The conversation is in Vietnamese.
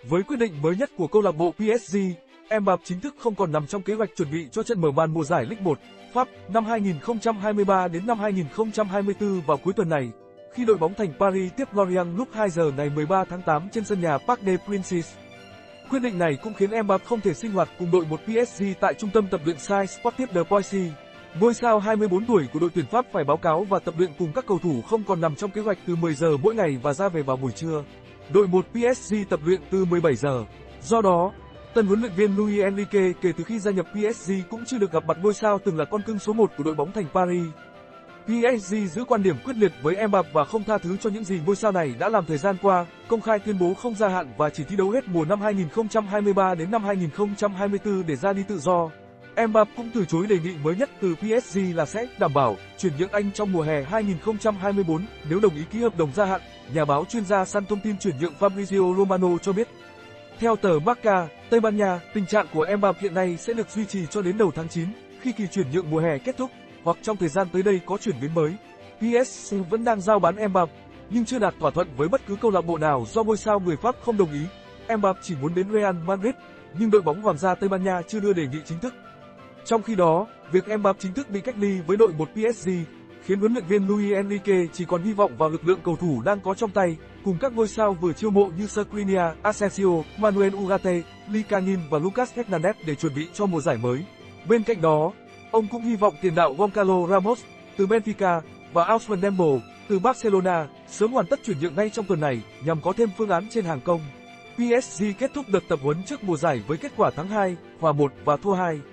Với quyết định mới nhất của câu lạc bộ PSG, Mbappé chính thức không còn nằm trong kế hoạch chuẩn bị cho trận mở màn mùa giải Ligue 1 Pháp năm 2023 đến năm 2024 vào cuối tuần này, khi đội bóng thành Paris tiếp Lorient lúc 2 giờ ngày 13 tháng 8 trên sân nhà Parc des Princes. Quyết định này cũng khiến Mbappé không thể sinh hoạt cùng đội một PSG tại trung tâm tập luyện Stade Sportif de Poissy. Ngôi sao 24 tuổi của đội tuyển Pháp phải báo cáo và tập luyện cùng các cầu thủ không còn nằm trong kế hoạch từ 10 giờ mỗi ngày và ra về vào buổi trưa. Đội một PSG tập luyện từ 17 giờ. Do đó, tân huấn luyện viên Luis Enrique kể từ khi gia nhập PSG cũng chưa được gặp mặt ngôi sao từng là con cưng số 1 của đội bóng thành Paris. PSG giữ quan điểm quyết liệt với Mbappé và không tha thứ cho những gì ngôi sao này đã làm thời gian qua, công khai tuyên bố không gia hạn và chỉ thi đấu hết mùa năm 2023 đến năm 2024 để ra đi tự do. Mbappé cũng từ chối đề nghị mới nhất từ PSG là sẽ đảm bảo chuyển nhượng anh trong mùa hè 2024 nếu đồng ý ký hợp đồng gia hạn, nhà báo chuyên gia săn thông tin chuyển nhượng Fabrizio Romano cho biết. Theo tờ Marca, Tây Ban Nha, tình trạng của Mbappé hiện nay sẽ được duy trì cho đến đầu tháng 9, khi kỳ chuyển nhượng mùa hè kết thúc, hoặc trong thời gian tới đây có chuyển biến mới. PSG vẫn đang giao bán Mbappé, nhưng chưa đạt thỏa thuận với bất cứ câu lạc bộ nào do ngôi sao người Pháp không đồng ý. Mbappé chỉ muốn đến Real Madrid, nhưng đội bóng Hoàng gia Tây Ban Nha chưa đưa đề nghị chính thức. Trong khi đó, việc Mbappé chính thức bị cách ly với đội một PSG khiến huấn luyện viên Luis Enrique chỉ còn hy vọng vào lực lượng cầu thủ đang có trong tay, cùng các ngôi sao vừa chiêu mộ như Skriniar, Asensio, Manuel Ugarte, Lee Kang-in và Lucas Hernandez để chuẩn bị cho mùa giải mới. Bên cạnh đó, ông cũng hy vọng tiền đạo Goncalo Ramos từ Benfica và Ousmane Dembele từ Barcelona sớm hoàn tất chuyển nhượng ngay trong tuần này nhằm có thêm phương án trên hàng công. PSG kết thúc đợt tập huấn trước mùa giải với kết quả thắng 2, hòa 1 và thua 2.